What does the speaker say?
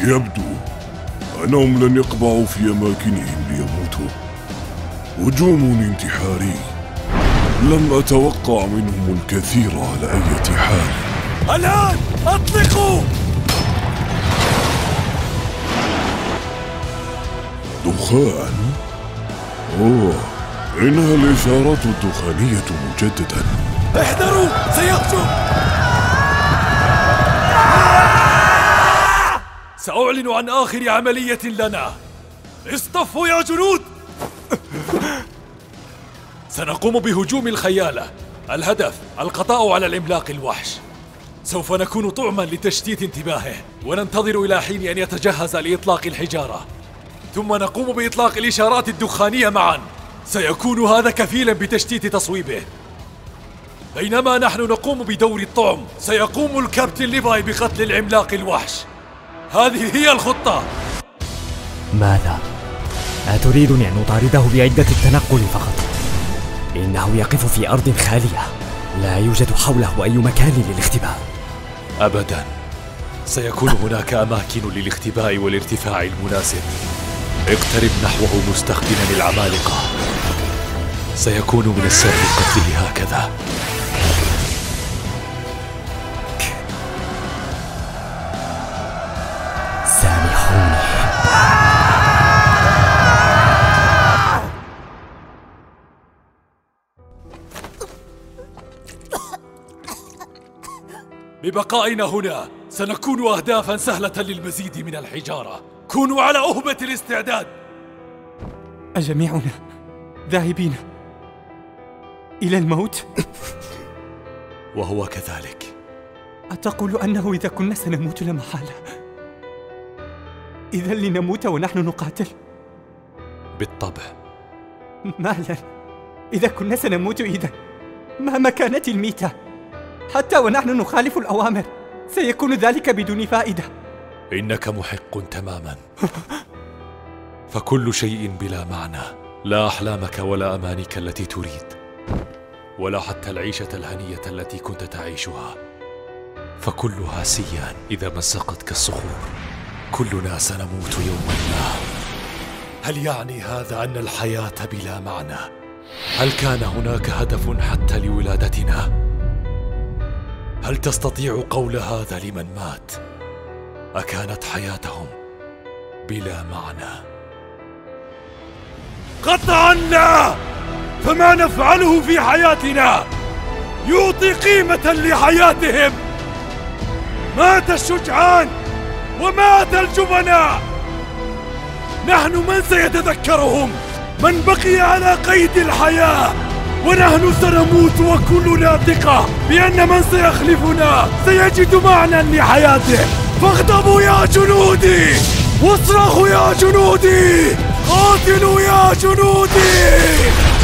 يبدو أنهم لن يقبعوا في أماكنهم ليموتوا. هجوم انتحاري، لم أتوقع منهم الكثير على أي حال. الآن أطلقوا! دخان؟ أوه، إنها الإشارات الدخانية مجددا. احذروا، سيهجم! سأعلن عن آخر عملية لنا. اصطفوا يا جنود! سنقوم بهجوم الخيالة. الهدف القضاء على العملاق الوحش. سوف نكون طعما لتشتيت انتباهه، وننتظر إلى حين أن يتجهز لإطلاق الحجارة، ثم نقوم بإطلاق الإشارات الدخانية معا. سيكون هذا كفيلا بتشتيت تصويبه. بينما نحن نقوم بدور الطعم، سيقوم الكابتن ليفاي بقتل العملاق الوحش. هذه هي الخطة. ماذا؟ أتريدني أن أطارده بعدة التنقل فقط؟ إنه يقف في أرض خالية، لا يوجد حوله أي مكان للاختباء. أبداً، سيكون هناك أماكن للاختباء والارتفاع المناسب. اقترب نحوه مستخدما العمالقة. سيكون من السر قتله هكذا. سامحوني. ببقائنا هنا سنكون أهدافا سهلة للمزيد من الحجارة. كونوا على أهبة الاستعداد. أجميعنا ذاهبين إلى الموت؟ وهو كذلك. أتقول أنه إذا كنا سنموت لا محالة، إذا لنموت ونحن نقاتل؟ بالطبع. مالا، إذا كنا سنموت إذا مهما كانت الميتة، حتى ونحن نخالف الأوامر سيكون ذلك بدون فائدة. إنك محق تماما. فكل شيء بلا معنى، لا أحلامك ولا أمانيك التي تريد، ولا حتى العيشة الهنية التي كنت تعيشها، فكلها سيان إذا مزقتك الصخور. كلنا سنموت يوما ما. هل يعني هذا أن الحياة بلا معنى؟ هل كان هناك هدف حتى لولادتنا؟ هل تستطيع قول هذا لمن مات؟ أكانت حياتهم بلا معنى؟ قطعا لا! فما نفعله في حياتنا يعطي قيمة لحياتهم. مات الشجعان ومات الجبناء. نحن من سيتذكرهم؟ من بقي على قيد الحياة، ونحن سنموت وكلنا ثقة بأن من سيخلفنا سيجد معنى لحياته. فاغضبوا يا جنودي، واصرخوا يا جنودي، قاتلوا يا جنودي.